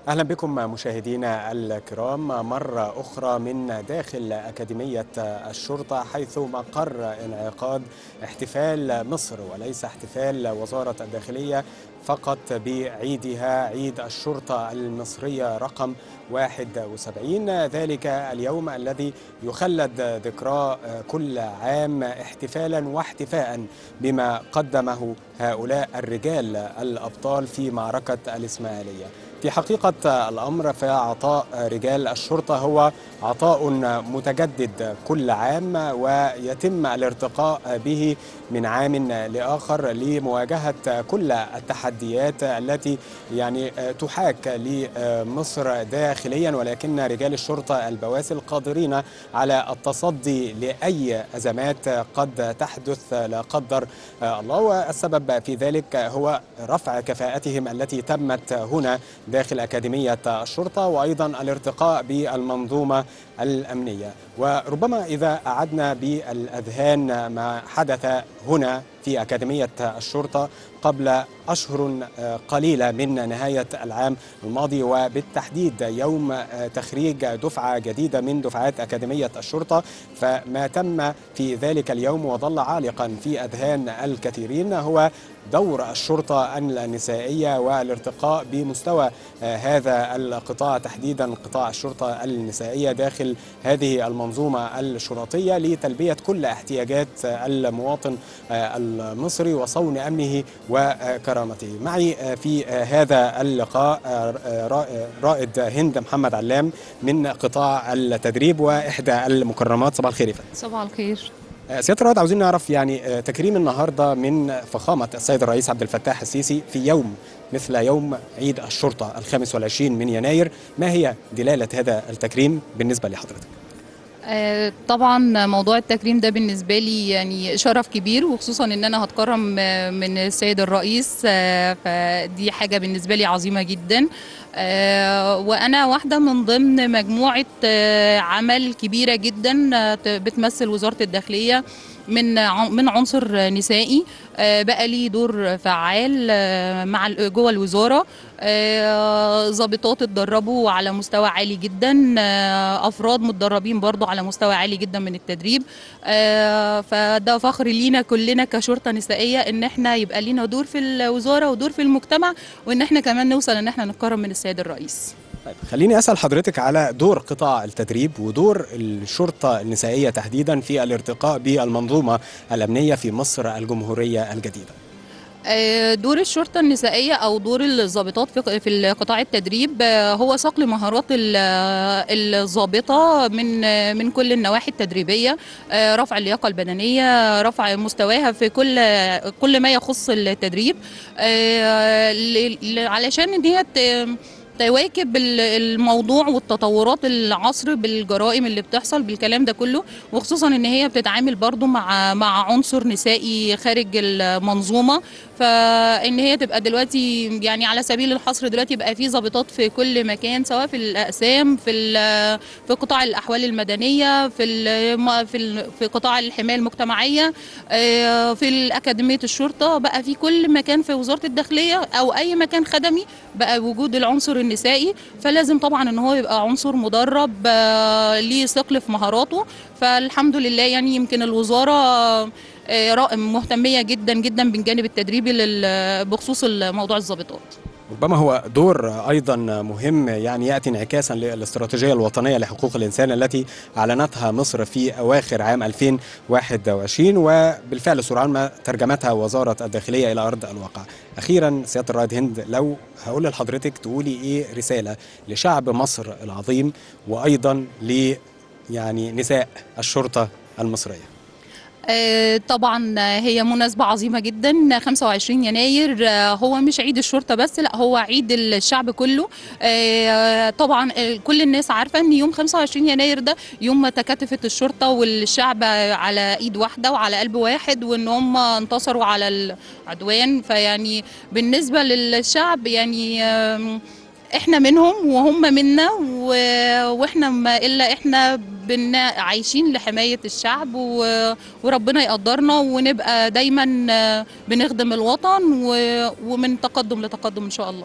أهلا بكم مشاهدينا الكرام مرة أخرى من داخل أكاديمية الشرطة، حيث مقر انعقاد احتفال مصر وليس احتفال وزارة الداخلية فقط بعيدها، عيد الشرطة المصرية رقم 71، ذلك اليوم الذي يخلد ذكراه كل عام احتفالا واحتفاء بما قدمه هؤلاء الرجال الأبطال في معركة الإسماعيلية. في حقيقة الأمر فعطاء رجال الشرطة هو عطاء متجدد كل عام، ويتم الارتقاء به من عام لآخر لمواجهة كل التحديات التي تحاك لمصر داخليا، ولكن رجال الشرطة البواسل قادرين على التصدي لأي أزمات قد تحدث لا قدر الله، والسبب في ذلك هو رفع كفاءتهم التي تمت هنا داخل أكاديمية الشرطة، وأيضا الارتقاء بالمنظومة الأمنية. وربما إذا أعدنا بالأذهان ما حدث هنا في أكاديمية الشرطة قبل أشهر قليلة من نهاية العام الماضي، وبالتحديد يوم تخريج دفعة جديدة من دفعات أكاديمية الشرطة، فما تم في ذلك اليوم وظل عالقا في أذهان الكثيرين هو دور الشرطة النسائية والارتقاء بمستوى هذا القطاع، تحديدا قطاع الشرطة النسائية داخل هذه المنظومة الشرطية لتلبية كل احتياجات المواطن المصري وصون أمنه وكرامته. معي في هذا اللقاء رائد هند محمد علام من قطاع التدريب وإحدى المكرمات. صباح الخير. صباح الخير. سيادة الرائد، عاوزين نعرف تكريم النهارده من فخامة السيد الرئيس عبد الفتاح السيسي في يوم مثل يوم عيد الشرطة 25 من يناير، ما هي دلالة هذا التكريم بالنسبة لحضرتك؟ طبعا موضوع التكريم ده بالنسبة لي يعني شرف كبير، وخصوصا ان انا هتكرم من السيد الرئيس، فدي حاجة بالنسبة لي عظيمة جدا. وانا واحدة من ضمن مجموعة عمل كبيرة جدا بتمثل وزارة الداخلية من عنصر نسائي، بقى لي دور فعال مع جوه الوزارة. ضابطات اتدربوا على مستوى عالي جدا، افراد متدربين برضو على مستوى عالي جدا من التدريب، فده فخر لينا كلنا كشرطة نسائية ان احنا يبقى لينا دور في الوزارة ودور في المجتمع، وان احنا كمان نوصل ان احنا نتكرم من السيد الرئيس. طيب، خليني أسأل حضرتك على دور قطاع التدريب ودور الشرطة النسائية تحديدا في الارتقاء بالمنظومة الأمنية في مصر الجمهورية الجديدة. دور الشرطة النسائية أو دور الضابطات في قطاع التدريب هو صقل مهارات الضابطة من كل النواحي التدريبية، رفع اللياقة البدنية، رفع مستواها في كل ما يخص التدريب، علشان ان هي تواكب الموضوع والتطورات العصر بالجرائم اللي بتحصل بالكلام ده كله، وخصوصا ان هي بتتعامل برضو مع عنصر نسائي خارج المنظومه، فان هي تبقى دلوقتي يعني على سبيل الحصر دلوقتي بقى في ضابطات في كل مكان، سواء في الاقسام، في قطاع الاحوال المدنيه، في قطاع الحمايه المجتمعيه، في اكاديميه الشرطه، بقى في كل مكان في وزاره الداخليه او اي مكان خدمي بقى وجود العنصر النسائي، فلازم طبعا ان هو يبقى عنصر مدرب ليه ثقل في مهاراته. فالحمد لله يعني يمكن الوزاره مهتميه جدا جدا بالجانب التدريبي بخصوص موضوع الضابطات. ربما هو دور أيضا مهم يأتي انعكاسا للاستراتيجية الوطنية لحقوق الإنسان التي أعلنتها مصر في أواخر عام 2021، وبالفعل سرعان ما ترجمتها وزارة الداخلية إلى أرض الواقع. أخيرا سيادة الرائد هند، لو هقول لحضرتك تقولي إيه رسالة لشعب مصر العظيم وأيضا نساء الشرطة المصرية؟ طبعا هي مناسبة عظيمة جدا. 25 يناير هو مش عيد الشرطة بس، لا هو عيد الشعب كله. طبعا كل الناس عارفة ان يوم 25 يناير ده يوم ما تكاتفت الشرطة والشعب على ايد واحدة وعلى قلب واحد، وان هم انتصروا على العدوان. فيعني بالنسبة للشعب يعني احنا منهم وهم منا، واحنا ما الا احنا عايشين لحماية الشعب، وربنا يقدرنا ونبقى دايما بنخدم الوطن ومن تقدم لتقدم ان شاء الله.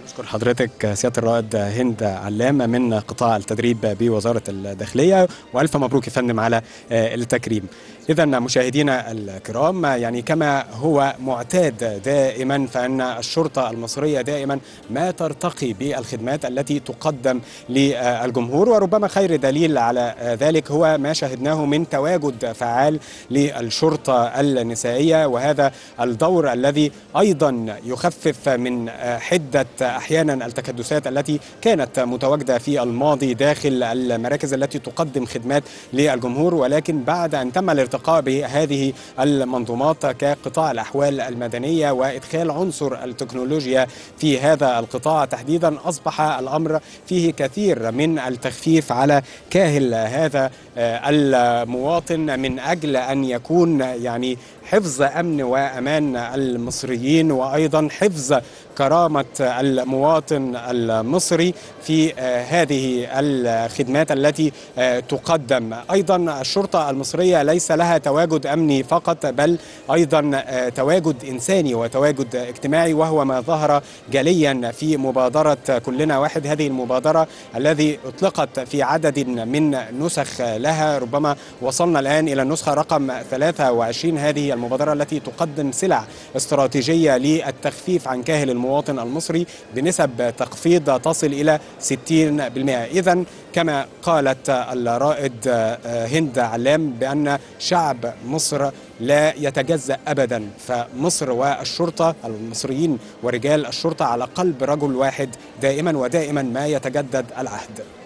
أشكر حضرتك سيادة الرائد هند علام من قطاع التدريب بوزارة الداخلية، وألف مبروك يا فندم على التكريم. إذا مشاهدينا الكرام، يعني كما هو معتاد دائما فإن الشرطة المصرية دائما ما ترتقي بالخدمات التي تقدم للجمهور، وربما خير دليل على ذلك هو ما شاهدناه من تواجد فعال للشرطة النسائية، وهذا الدور الذي أيضا يخفف من حدة أحيانا التكدسات التي كانت متواجدة في الماضي داخل المراكز التي تقدم خدمات للجمهور. ولكن بعد أن تم الارتقاء بهذه المنظومات كقطاع الأحوال المدنية وإدخال عنصر التكنولوجيا في هذا القطاع تحديدا، أصبح الأمر فيه كثير من التخفيف على كاهل هذا المواطن من أجل أن يكون يعني حفظ أمن وأمان المصريين، وأيضا حفظ كرامة المواطن المصري في هذه الخدمات التي تقدم. أيضا الشرطة المصرية ليس لها تواجد أمني فقط، بل أيضا تواجد إنساني وتواجد اجتماعي، وهو ما ظهر جليا في مبادرة كلنا واحد. هذه المبادرة الذي أطلقت في عدد من نسخ لها، ربما وصلنا الآن إلى النسخة رقم 23. هذه المبادرة التي تقدم سلع استراتيجية للتخفيف عن كاهل المواطن المصري بنسب تخفيض تصل إلى 60%. إذن كما قالت الرائد هند علام بأن شعب مصر لا يتجزأ أبدا، فمصر والشرطة المصريين ورجال الشرطة على قلب رجل واحد دائما ودائما ما يتجدد العهد.